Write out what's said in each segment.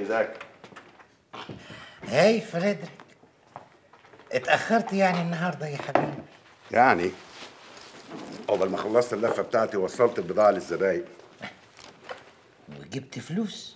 ايزاك. هاي فريدريك، اتأخرت يعني النهارده يا حبيبي؟ يعني عقبال ما خلصت اللفه بتاعتي وصلت البضاعه للزباين. وجبت فلوس؟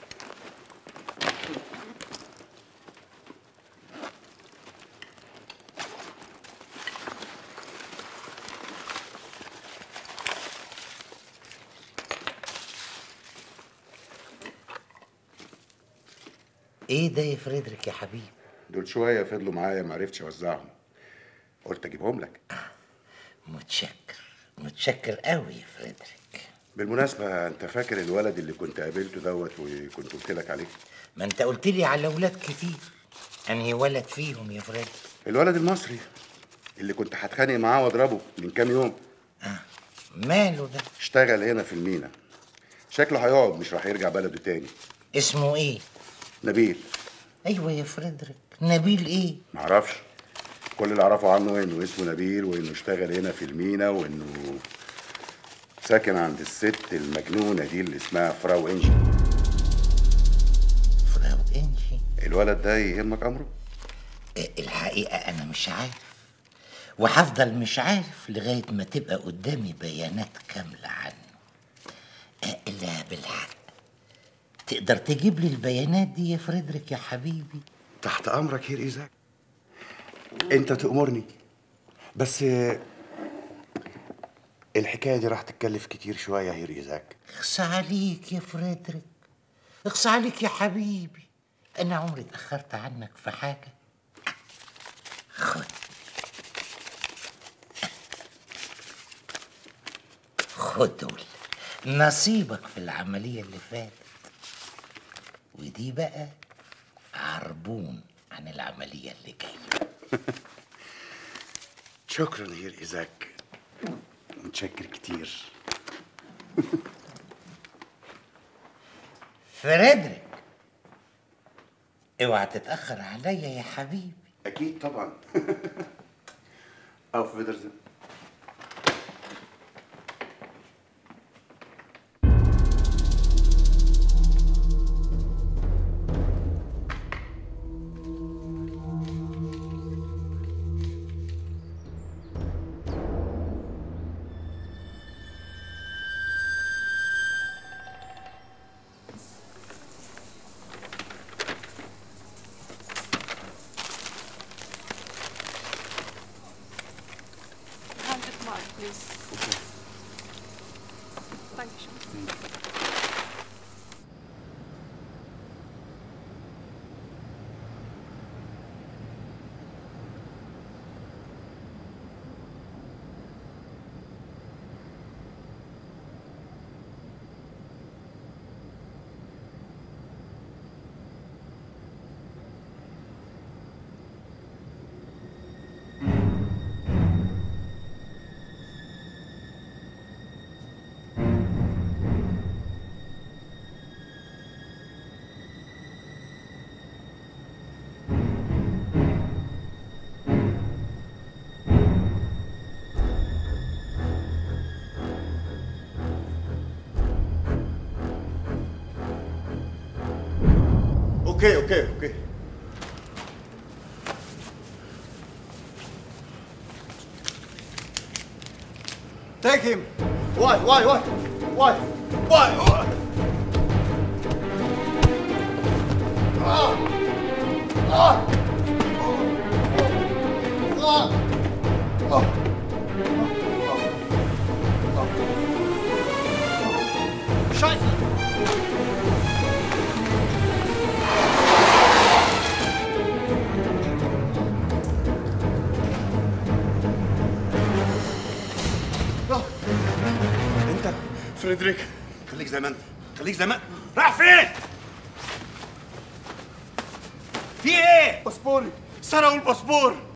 ايه ده يا فريدريك يا حبيبي؟ دول شويه فضلوا معايا ما عرفتش اوزعهم، قلت اجيبهم لك. متشكر قوي يا فريدريك. بالمناسبه انت فاكر الولد اللي كنت قابلته دوت وكنت قلت لك عليه؟ ما انت قلت لي على اولاد كتير، انهي ولد فيهم يا فريدريك؟ الولد المصري اللي كنت هتخانق معاه واضربه من كام يوم. ماله ده؟ اشتغل هنا في المينا، شكله هيقعد مش راح يرجع بلده تاني. اسمه ايه؟ نبيل. ايوه يا فريدريك، نبيل ايه؟ معرفش، كل اللي اعرفه عنه انه اسمه نبيل وانه اشتغل هنا في المينا وانه ساكن عند الست المجنونه دي اللي اسمها فراو انجي. فراو انجي؟ الولد ده يهمك امره؟ الحقيقه انا مش عارف، وهفضل مش عارف لغايه ما تبقى قدامي بيانات كامله عنه. لا بالحق، تقدر تجيب لي البيانات دي يا فريدريك يا حبيبي؟ تحت امرك يا ايزاك، انت تأمرني، بس الحكايه دي راح تتكلف كتير شويه يا ايزاك. اخصى عليك يا فريدريك، اخصى عليك يا حبيبي، انا عمري اتاخرت عنك في حاجه. خد دول نصيبك في العمليه اللي فاتت، ودي بقى عربون عن العمليه اللي جايه. شكرا يا ايزاك، متشكر كتير. فريدريك، اوعى تتاخر عليا يا حبيبي. اكيد طبعا. auf Wiedersehen. Please. Okay. Dankeschön. Okay. Take him! Why? Scheiße! انت فريدريك، خليك زي ما انت، راح فين؟ في ايه؟ باسبوري سرقوا الباسبور.